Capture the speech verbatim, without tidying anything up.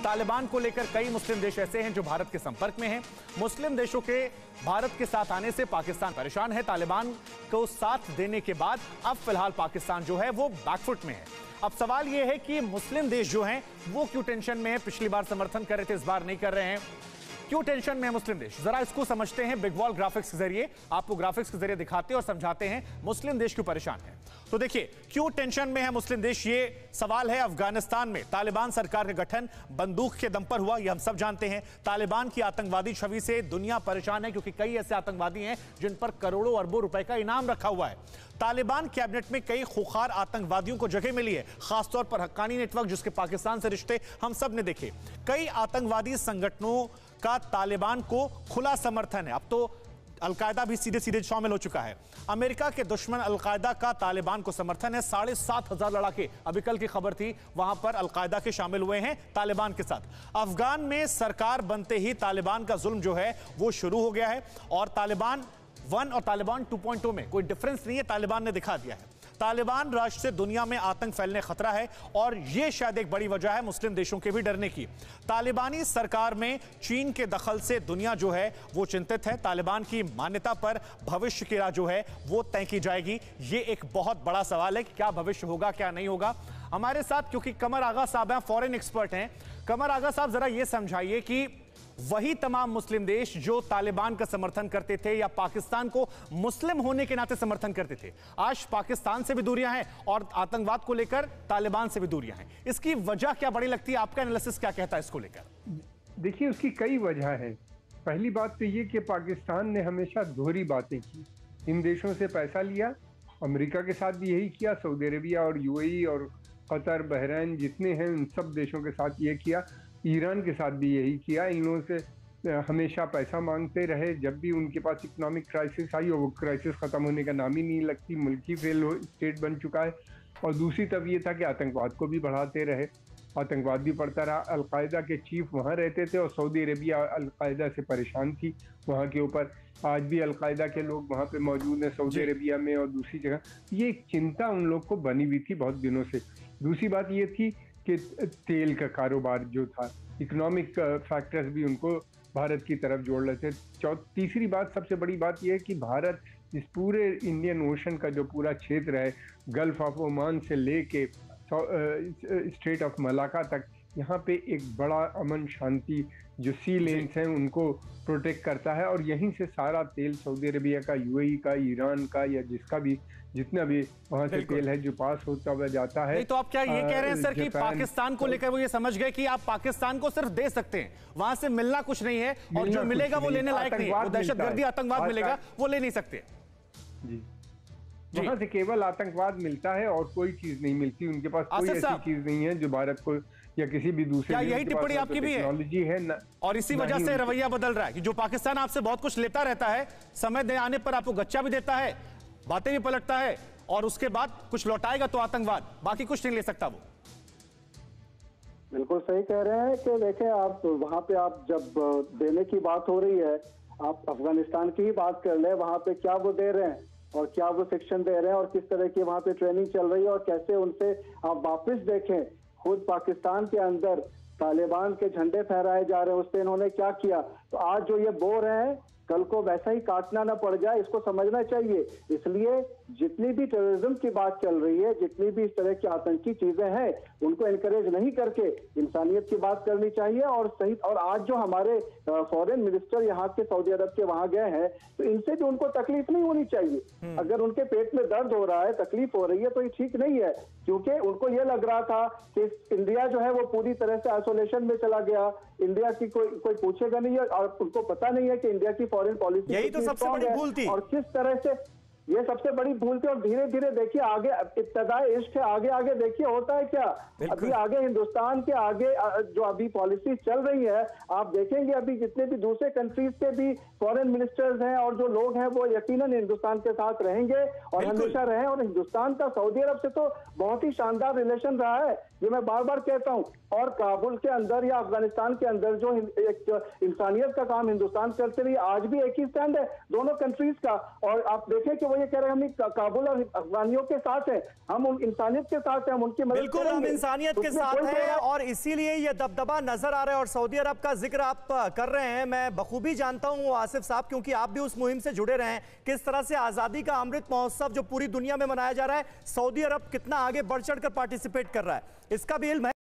तालिबान को लेकर कई मुस्लिम देश ऐसे हैं जो भारत के संपर्क में हैं। मुस्लिम देशों के भारत के साथ आने से पाकिस्तान परेशान है। तालिबान को साथ देने के बाद अब फिलहाल पाकिस्तान जो है वो बैकफुट में है। अब सवाल यह है कि मुस्लिम देश जो हैं वो क्यों टेंशन में है? पिछली बार समर्थन कर रहे थे, इस बार नहीं कर रहे हैं। क्यों टेंशन में है मुस्लिम देश? जरा इसको समझते हैं। बिग वॉल ग्राफिक्स के जरिए आपको ग्राफिक्स के जरिए दिखाते हैं और समझाते हैं मुस्लिम देश क्यों परेशान है। तो देखिए, क्यों टेंशन में है मुस्लिम देश, ये सवाल है। अफगानिस्तान में तालिबान सरकार का गठन बंदूक के दम पर हुआ, यह हम सब जानते हैं। तालिबान की आतंकवादी छवि से दुनिया परेशान है क्योंकि कई ऐसे आतंकवादी हैं जिन पर करोड़ों अरबों रुपए का इनाम रखा हुआ है। तालिबान कैबिनेट में कई खुखार आतंकवादियों को जगह मिली है, खासतौर पर हक्कानी नेटवर्क जिसके पाकिस्तान से रिश्ते हम सब ने देखे। कई आतंकवादी संगठनों का तालिबान को खुला समर्थन है। अब तो अलकायदा भी सीधे सीधे शामिल हो चुका है। अमेरिका के दुश्मन अलकायदा का तालिबान को समर्थन है। साढ़े सात हजार लड़ाके, अभी कल की खबर थी, वहां पर अलकायदा के शामिल हुए हैं तालिबान के साथ। अफगान में सरकार बनते ही तालिबान का जुल्म जो है वो शुरू हो गया है और तालिबान वन और तालिबान टू पॉइंट ओ में कोई डिफरेंस नहीं है, तालिबान ने दिखा दिया है। तालिबान राष्ट्र से दुनिया में आतंक फैलने खतरा है और यह शायद एक बड़ी वजह है मुस्लिम देशों के भी डरने की। तालिबानी सरकार में चीन के दखल से दुनिया जो है वो चिंतित है। तालिबान की मान्यता पर भविष्य की राह जो है वो तय की जाएगी। ये एक बहुत बड़ा सवाल है कि क्या भविष्य होगा, क्या नहीं होगा। हमारे साथ क्योंकि कमर आगा साहब हैं, फॉरेन एक्सपर्ट हैं। कमर आगा साहब, जरा ये समझाइए कि वही तमाम मुस्लिम देश जो तालिबान का समर्थन करते थे या पाकिस्तान को मुस्लिम होने के नाते समर्थन करते थे, आज पाकिस्तान से भी दूरियां हैं और आतंकवाद को लेकर तालिबान से भी दूरियां हैं। इसकी वजह क्या बड़ी लगती है? आपका एनालिसिस क्या कहता है इसको लेकर? देखिए, उसकी कई वजह है। पहली बात तो ये कि पाकिस्तान ने हमेशा दोहरी बातें की। इन देशों से पैसा लिया, अमेरिका के साथ भी यही किया, सऊदी अरेबिया और यूएई और कतर, बहरीन जितने हैं उन सब देशों के साथ ये किया, ईरान के साथ भी यही किया। इन लोगों से हमेशा पैसा मांगते रहे। जब भी उनके पास इकोनॉमिक क्राइसिस आई और वो क्राइसिस ख़त्म होने का नाम ही नहीं लगती, मुल्की फेल हो स्टेट बन चुका है। और दूसरी तरफ ये था कि आतंकवाद को भी बढ़ाते रहे, आतंकवाद भी बढ़ता रहा। अलकायदा के चीफ वहाँ रहते थे और सऊदी अरेबिया अलकायदा से परेशान थी वहाँ के ऊपर। आज भी अलकायदा के लोग वहाँ पे मौजूद हैं सऊदी अरेबिया में और दूसरी जगह। ये एक चिंता उन लोग को बनी हुई थी बहुत दिनों से। दूसरी बात ये थी कि तेल का कारोबार जो था, इकोनॉमिक फैक्टर्स भी उनको भारत की तरफ जोड़ रहे थे। तीसरी बात, सबसे बड़ी बात यह है कि भारत इस पूरे इंडियन ओशन का जो पूरा क्षेत्र है, गल्फ ऑफ ओमान से लेके स्ट्रेट ऑफ मलाका तक, यहाँ पे एक बड़ा अमन शांति जो सी लेन्स हैं उनको प्रोटेक्ट करता है। और यहीं से सारा तेल सऊदी अरेबिया का, यूएई का, ईरान का या जिसका भी जितना भी वहाँ से तेल है जो पास होता हुआ जाता है। नहीं तो आप क्या ये कह रहे हैं सर कि पाकिस्तान को लेकर वो ये समझ गए कि आप पाकिस्तान को सिर्फ दे सकते हैं, वहां से मिलना कुछ नहीं है और जो मिलेगा वो लेने लायक नहीं है, वो दहशतगर्दी आतंकवाद मिलेगा वो ले नहीं सकते। जी, वहां से केवल आतंकवाद मिलता है और कोई चीज नहीं मिलती। उनके पास कोई ऐसी चीज नहीं है जो भारत को या किसी भी दूसरे, क्या यही टिप्पणी आपकी भी है? है न, और इसी वजह से रवैया बदल रहा है कि जो पाकिस्तान आपसे बहुत कुछ लेता रहता है, समय दे आने पर आपको गच्चा भी देता है, बातें भी पलटता है और उसके बाद कुछ लौटाएगा तो आतंकवाद, बाकी कुछ नहीं ले सकता वो। बिल्कुल सही कह रहे हैं कि देखें, आप वहां पे आप जब देने की बात हो रही है, आप अफगानिस्तान की ही बात कर ले, वहां पे क्या वो दे रहे हैं और क्या वो शिक्षण दे रहे हैं और किस तरह की वहां पे ट्रेनिंग चल रही है और कैसे उनसे आप वापस देखें। खुद पाकिस्तान के अंदर तालिबान के झंडे फहराए जा रहे हैं, उस पर इन्होंने क्या किया। तो आज जो ये बो रहे हैं, कल को वैसा ही काटना ना पड़ जाए, इसको समझना चाहिए। इसलिए जितनी भी टेररिज्म की बात चल रही है, जितनी भी इस तरह की आतंकी चीजें हैं, उनको एनकरेज नहीं करके इंसानियत की बात करनी चाहिए। और सही, और आज जो हमारे फॉरेन मिनिस्टर यहाँ के सऊदी अरब के वहां गए हैं, तो इनसे भी उनको तकलीफ नहीं होनी चाहिए। अगर उनके पेट में दर्द हो रहा है, तकलीफ हो रही है, तो ये ठीक नहीं है। क्योंकि उनको ये लग रहा था कि इंडिया जो है वो पूरी तरह से आइसोलेशन में चला गया, इंडिया की कोई कोई पूछेगा नहीं है और उनको पता नहीं है कि इंडिया की फॉरेन पॉलिसी यही तो सबसे बड़ी भूल थी और किस तरह से ये सबसे बड़ी भूल थी। और धीरे धीरे देखिए आगे इब्तदाई इश्क आगे आगे देखिए होता है क्या। अभी आगे हिंदुस्तान के आगे जो अभी पॉलिसी चल रही है, आप देखेंगे अभी जितने भी दूसरे कंट्रीज के भी फॉरेन मिनिस्टर्स हैं और जो लोग हैं वो यकीनन हिंदुस्तान के साथ रहेंगे और हमेशा रहे। और हिंदुस्तान का सऊदी अरब से तो बहुत ही शानदार रिलेशन रहा है, जो मैं बार बार कहता हूँ। और काबुल के अंदर या अफगानिस्तान के अंदर जो एक इंसानियत का काम हिंदुस्तान करते रही, आज भी एक ही स्टैंड है दोनों कंट्रीज का। और आप देखें कि वो ये कह रहे हैं हम काबुल और अफगानियों के साथ हैं, हम उन इंसानियत के साथ हैं, हम उनकी मदद बिल्कुल हम इंसानियत के साथ हैं और इसीलिए ये दबदबा नजर आ रहा है। और सऊदी अरब का जिक्र आप कर रहे हैं, मैं बखूबी जानता हूं आसिफ साहब, क्योंकि आप भी उस मुहिम से जुड़े रहे हैं, किस तरह से आजादी का अमृत महोत्सव जो पूरी दुनिया में मनाया जा रहा है, सऊदी अरब कितना आगे बढ़ चढ़ कर पार्टिसिपेट कर रहा है, इसका भी इल्म है।